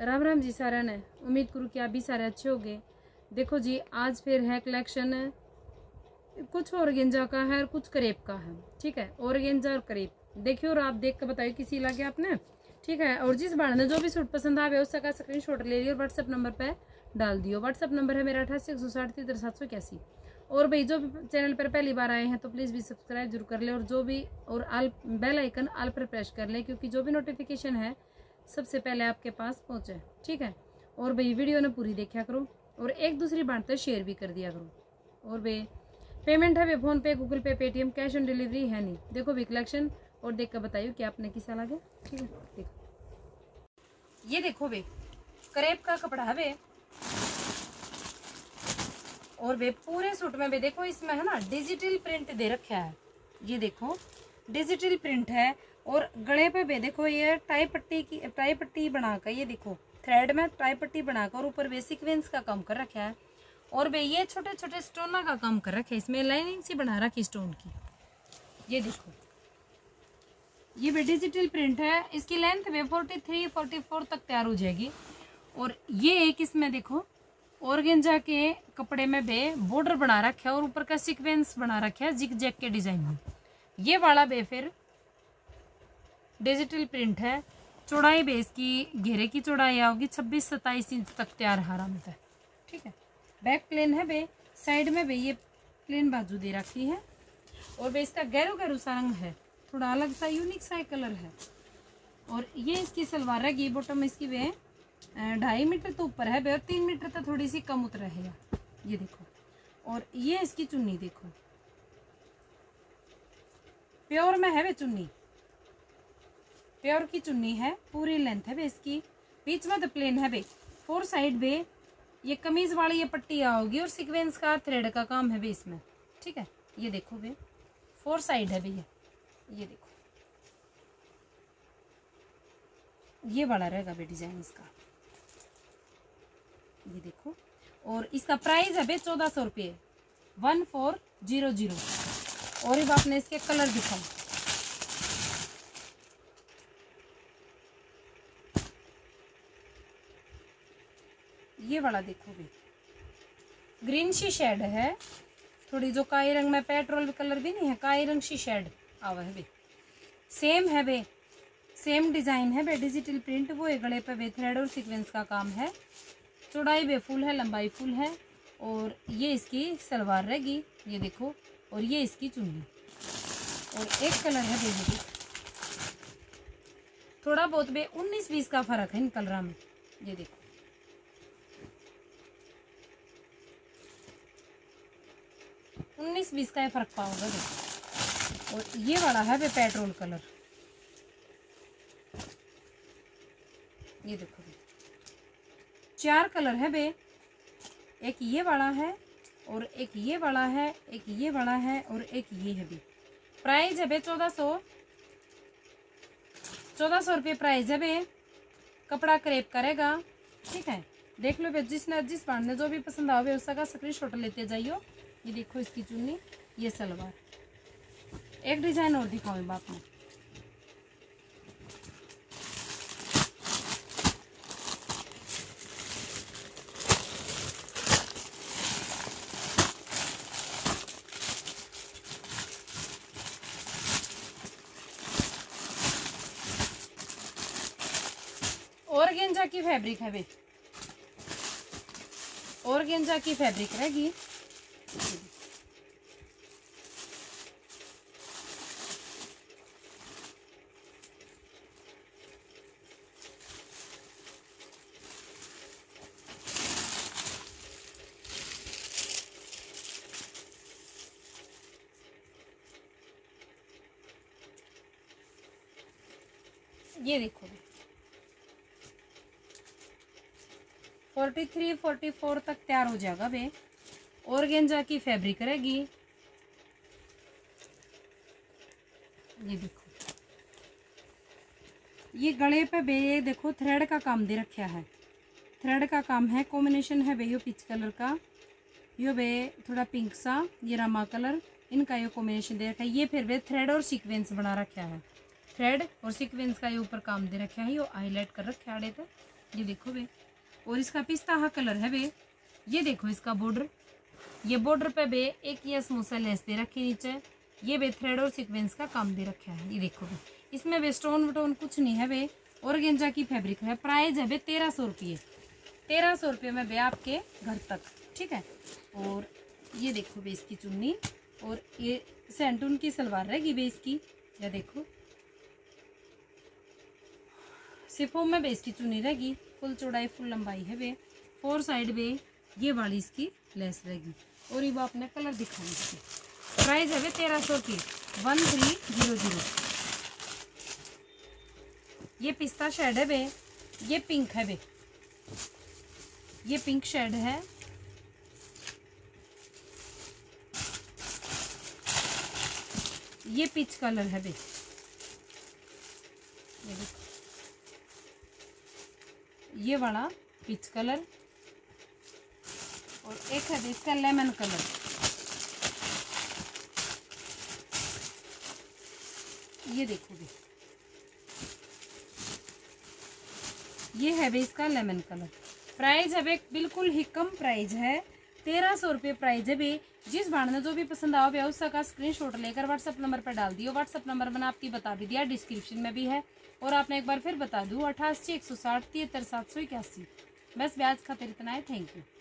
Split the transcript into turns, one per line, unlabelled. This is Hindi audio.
राम राम जी सारा ने, उम्मीद करूँ कि आप भी सारे अच्छे होंगे। देखो जी, आज फिर है कलेक्शन, कुछ ऑर्गेंजा का है और कुछ करेब का है। ठीक है, ऑर्गेंजा और करेब देखियो और आप देख कर बताइए किसी लगे आपने। ठीक है, और जिस बार ने जो भी सूट पसंद आवे उसका स्क्रीनशॉट ले लियो और व्हाट्सएप नंबर पे डाल दियो। व्हाट्सएप नंबर है मेरा 88 और भाई जो भी चैनल पर पहली बार आए हैं तो प्लीज़ भी सब्सक्राइब जरूर कर ले, और जो भी और बेल आइकन ऑल पर प्रेस कर ले, क्योंकि जो भी नोटिफिकेशन है सबसे पहले आपके पास पहुंचे। ठीक है, और भाई वीडियो ने पूरी देखा करो और एक दूसरी बात तो शेयर भी कर दिया करो। और भाई पेमेंट है वे PhonePe, Google Pay, Paytm, cash on delivery है नहीं। देखो भी कलेक्शन और देख कर बताइए कि आपने किसा लगे। ठीक है, देखो ये देखो वे करेब का कपड़ा है वे, और वे पूरे सूट में भी देखो इसमें है ना डिजिटल प्रिंट दे रखा है। ये देखो डिजिटल प्रिंट है, और गले पे भी देखो ये टाई पट्टी बनाकर, ये देखो थ्रेड में टाई पट्टी बनाकर, और ऊपर वे सीक्वेंस का काम कर रखा है, और वे ये छोटे छोटे स्टोन का काम कर रखा है। इसमें लाइनिंग सी बना रखी स्टोन की। ये देखो ये भी डिजिटल प्रिंट है। इसकी लेंथ भी 43-44 तक तैयार हो जाएगी। और ये एक इसमें देखो ऑर्गेंजा के कपड़े में बे बॉर्डर बना रखा है और ऊपर का सीक्वेंस बना रखा है जिग जैग के डिजाइन में। ये वाला बे फिर डिजिटल प्रिंट है। चौड़ाई बेस की घेरे की चौड़ाई होगी 26-27 इंच तक तैयार आराम से। ठीक है, बैक प्लेन है बे, साइड में बे ये प्लेन बाजू दे रखी है, और बे इसका गहरो गहरो सा रंग है, थोड़ा अलग सा यूनिक सा कलर है। और ये इसकी सलवार है, बॉटम इसकी वे 2.5 मीटर तो ऊपर है बे, और 3 मीटर तो थोड़ी सी कम उतर है। ये देखो, और ये इसकी चुन्नी देखो, प्योर में है वे चुन्नी, प्योर की चुन्नी है, पूरी लेंथ है बे इसकी। बीच में तो प्लेन है बे, 4 साइड बे ये कमीज वाली ये पट्टी आओगी, और सीक्वेंस का थ्रेड का काम है बे इसमें। ठीक है, ये देखो बे 4 साइड है बे ये देखो, ये वाला रहेगा बे डिजाइन इसका। ये देखो, और इसका प्राइस है बे 1400 रुपये, 1400। और अब आपने इसके कलर दिखाओ। ये वाला देखो भी ग्रीन सी शेड है, थोड़ी जो काई रंग में पेट्रोल कलर भी नहीं है, काई रंग सी शेड आवा है बे। सेम है बे, सेम डिजाइन है बे, डिजिटल प्रिंट वो है। गले पे बे थ्रेड और सीक्वेंस का काम है। चौड़ाई बे फुल है, लंबाई फुल है, और ये इसकी सलवार रहेगी। ये देखो, और ये इसकी चुन्नी, और एक कलर है बे, थोड़ा बहुत बे 19-20 का फर्क है इन कलर में। ये देखो, उन्नीस 19-20 का फर्क पाओगे देखो। और ये वाला है बे पेट्रोल कलर। ये देखो बे 4 कलर है बे, एक ये वाला है, और एक ये वाला है, एक ये वाला है, और एक ये है बे। प्राइस है बे 1400 रुपये प्राइस है बे। कपड़ा क्रेप करेगा। ठीक है, देख लो बे, जिस बार ने जो भी पसंद आवे उसका स्क्रीनशॉट लेते जाइयो। ये देखो इसकी चुन्नी, ये सलवार। एक डिजाइन और दिखाओ बाप में। ऑर्गेंजा की फैब्रिक है बे, ऑर्गेंजा की फैब्रिक रहेगी। ये देखो 43-44 तक तैयार हो जाएगा बे। ऑर्गेंजा की फैब्रिक रहेगी। ये देखो, ये गले पे बे देखो थ्रेड का काम दे रखा है, थ्रेड का काम है। कॉम्बिनेशन है बे यो पीच कलर का, यो बे थोड़ा पिंक सा, ये रामा कलर, इनका ये कॉम्बिनेशन दे रखा है। ये फिर बे थ्रेड और सीक्वेंस बना रखा है, थ्रेड और सीक्वेंस का ये ऊपर काम दे रखा है। यो हाईलाइट कर रखा है आड़े पे। ये देखो बे, और इसका पिस्ता हा कलर है बे। ये देखो इसका बॉर्डर, ये बॉर्डर पे बे एक ये समोसा लेस दे रखी नीचे, ये बे थ्रेड और सीक्वेंस का काम दे रखा है। ये देखो बे, इसमें बे स्टोन वटोन कुछ नहीं है बे, ऑर्गेंजा की फैब्रिक है। प्राइस है बे 1300 रुपये, 1300 रुपये में बे आपके घर तक, ठीक है। और ये देखो बे इसकी चुन्नी, और ये सेंटून की सलवार रहेगी बे इसकी। ये देखो सिफोन में बे इसकी चुन्नी रहेगी, फुल चौड़ाई फुल लंबाई है बे, 4 साइड बे ये वाली इसकी लेस रहेगी। और ये वो अपने कलर दिखाने इसकी। प्राइस है बे 1300 की, 1300। ये पिस्ता शेड है बे, ये पिंक है बे, ये पिंक शेड है। ये पीच कलर है बे, ये देखो ये वाला पीच कलर, और एक है इसका लेमन कलर। ये देखो बे, ये है बे इसका लेमन कलर। प्राइस है बे बिल्कुल ही कम प्राइस है, 1300 रुपये प्राइस है बे। जिस भाड़ ने जो भी पसंद आओ भैया उसका स्क्रीनशॉट लेकर व्हाट्सअप नंबर पर डाल दियो। व्हाट्सअप नंबर मैंने आपकी बता भी दिया, डिस्क्रिप्शन में भी है। और आपने एक बार फिर बता दूँ 88 160 73 781। बस ब्याज खातिर इतना है। Thank you.